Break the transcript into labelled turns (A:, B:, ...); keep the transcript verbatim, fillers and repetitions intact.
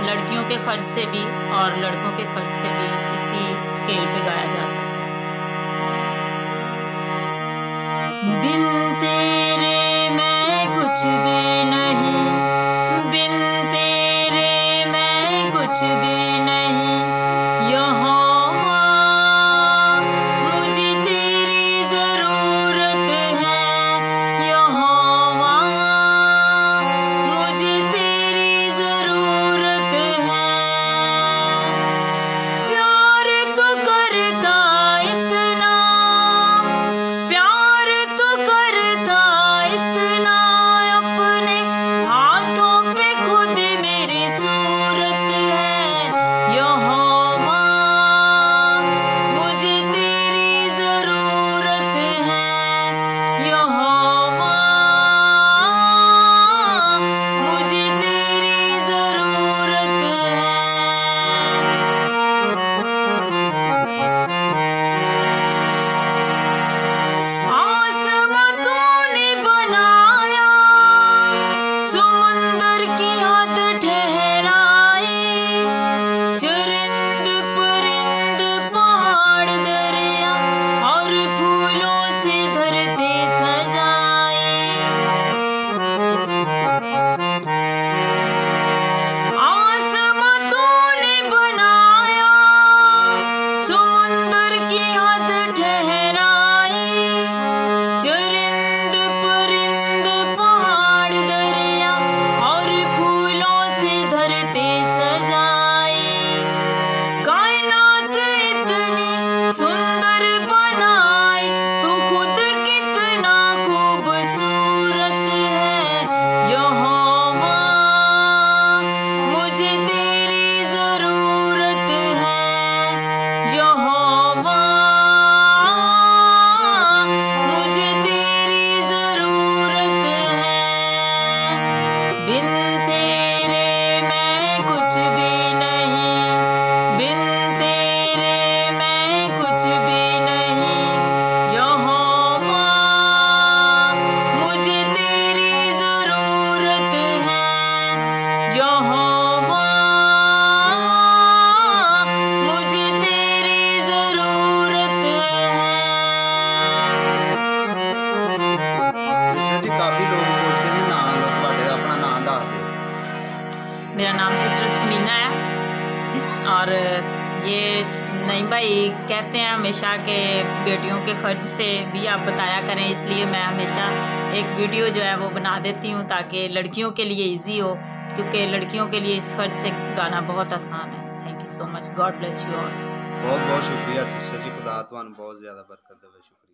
A: लड़कियों के खर्च से भी और लड़कों के खर्च से भी इसी स्केल पे गाया जा सकता है। बिन तेरे मैं कुछ भी नहीं, बिन तेरे मैं कुछ भी नहीं, यहोवा मुझे तेरी ज़रूरत है, यहोवा मुझे तेरी ज़रूरत है। प्यार तो करता इतना, प्यार तो करता इतना, अपने हाथों पे खुद मेरी सूरत है, यहोवा मुझे तेरी ज़रूरत है, यहोवा मुझे तेरी ज़रूरत है। आसमां तूने बनाया, समुंदर की हद ठहराई, चरिंद परिंद पहाड़ दरिया और फूलों से धरती सजाई। आसमां तूने बनाया, समुंदर की हद ठहराई, चरिंद परिंद पहाड़ दरिया और फूलों से धरती सजाई। कायनात इतनी सुंदर बनाई, तू खुद कितना खूबसूरत है, यहोवा मुझे तेरी ज़रूरत है, यहोवा मुझे तेरी ज़रूरत है। बिन तेरे मैं कुछ भी नहीं, बिन तेरे मैं कुछ भी नहीं, यहोवा मुझे तेरी ज़रूरत है, यहोवा मुझे तेरी ज़रूरत है।
B: सिस्टर जी काफ़ी लोग पूछते हैं नाम लो ਤੁਹਾਡੇ ਦਾ अपना नाम दस दो।
A: मेरा नाम सिस्टर समीना है और ये नईम भाई कहते हैं हमेशा कि बेटियों के खर्च से भी आप बताया करें, इसलिए मैं हमेशा एक वीडियो जो है वो बना देती हूँ ताकि लड़कियों के लिए इजी हो, क्योंकि लड़कियों के लिए इस खर्च से गाना बहुत आसान है। Thank you so much, God bless you all.
B: बहुत बहुत शुक्रिया सिस्टर जी, खुदा ਤੁਹਾਨੂੰ बहुत ज़्यादा बरकत देवे। शुक्रिया।